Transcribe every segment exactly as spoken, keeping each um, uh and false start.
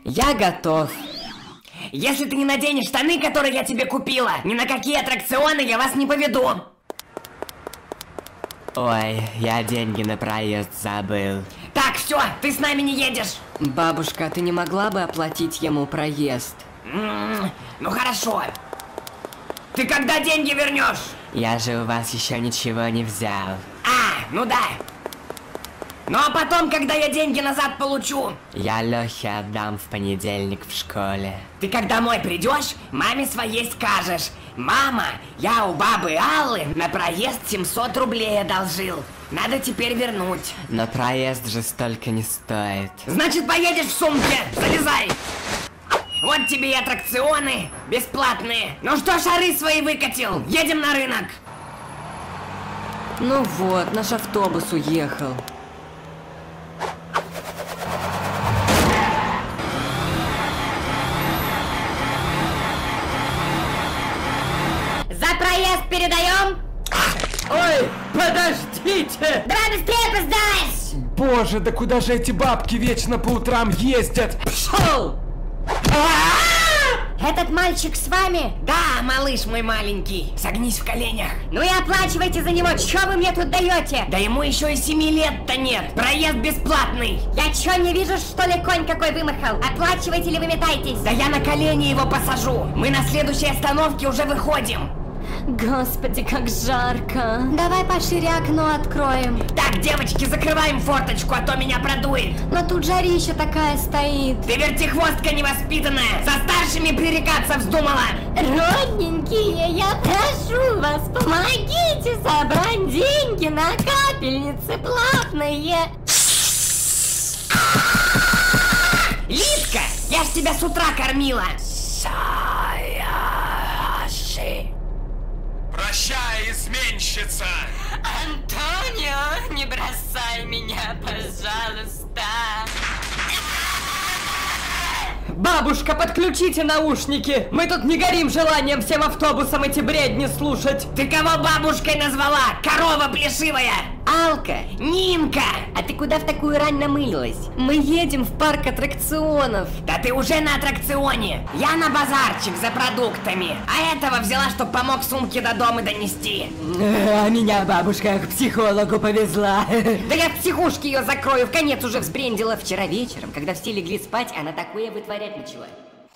Я готов. Если ты не наденешь штаны, которые я тебе купила, ни на какие аттракционы я вас не поведу. Ой, я деньги на проезд забыл. Так, все, ты с нами не едешь. Бабушка, ты не могла бы оплатить ему проезд? М-м, ну хорошо. Ты когда деньги вернешь? Я же у вас еще ничего не взял. А, ну да. Ну а потом, когда я деньги назад получу? Я Лехе отдам в понедельник в школе. Ты как домой придешь, маме своей скажешь: мама, я у бабы Аллы на проезд семьсот рублей одолжил. Надо теперь вернуть. Но проезд же столько не стоит. Значит, поедешь в сумке. Залезай. Вот тебе и аттракционы бесплатные. Ну что, шары свои выкатил? Едем на рынок. Ну вот, наш автобус уехал. За проезд передаем. Ой, подождите! Давай быстрее, опоздаешь! Боже, да куда же эти бабки вечно по утрам ездят? Пшел! Этот мальчик с вами? Да, малыш мой маленький. Согнись в коленях. Ну и оплачивайте за него. Чё вы мне тут даете? Да ему еще и семи лет-то нет. Проезд бесплатный. Я чё, не вижу, что ли, конь какой вымахал? Оплачивайте или вы метаетесь? Да я на колени его посажу. Мы на следующей остановке уже выходим. Господи, как жарко. Давай пошире окно откроем. Так, девочки, закрываем форточку, а то меня продует. Но тут жарища такая стоит. Ты вертихвостка невоспитанная. Со старшими пререкаться вздумала. Родненькие, я прошу вас, помогите собрать деньги на капельницы платные. Лидка, я ж тебя с утра кормила. Прощай, изменщица! Антонио, не бросай меня, пожалуйста. Бабушка, подключите наушники! Мы тут не горим желанием всем автобусам эти бредни слушать! Ты кого бабушкой назвала? Корова плешивая! Алка, Нинка! а ты куда в такую рань намылилась? Мы едем в парк аттракционов. Да ты уже на аттракционе! Я на базарчик за продуктами, а этого взяла, чтоб помог сумки до дома донести. А меня бабушка к психологу повезла. Да я в психушке ее закрою, в конец уже взбрендила. Вчера вечером, когда все легли спать, она такое вытворять начала.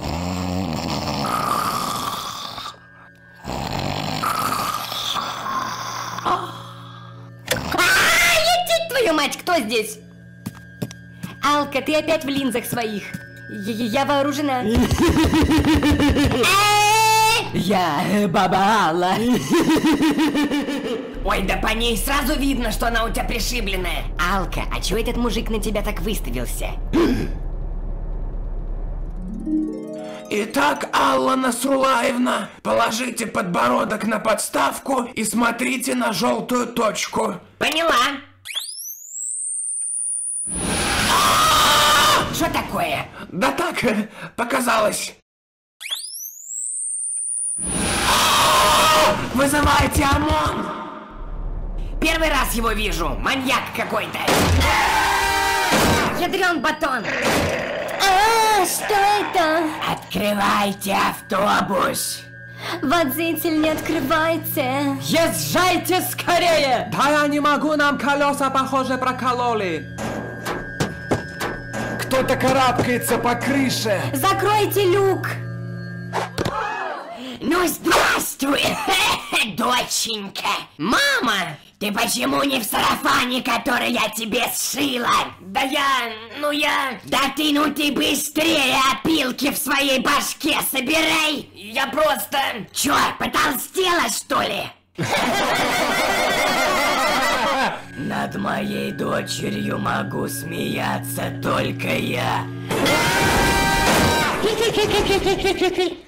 Твою мать, кто здесь? Алка, ты опять в линзах своих. Я, я вооружена. Я баба Алла. Ой, да по ней сразу видно, что она у тебя пришибленная. Алка, а чего этот мужик на тебя так выставился? Итак, Алла Насрулаевна, положите подбородок на подставку и смотрите на желтую точку. Поняла. Что такое? Да так, показалось. Вызывайте ОМОН! Первый раз его вижу. Маньяк какой-то. Ядрен батон. А, что это? Открывайте автобус. Водитель, не открывайте. Езжайте скорее! Да я не могу, нам колеса, похоже, прокололи. Кто-то карабкается по крыше. Закройте люк. Ну, здравствуй, доченька. Мама, ты почему не в сарафане, который я тебе сшила? Да я, ну я... Да ты, ну ты быстрее опилки в своей башке собирай. Я просто... Чё, потолстела, что ли? Над моей дочерью могу смеяться только я.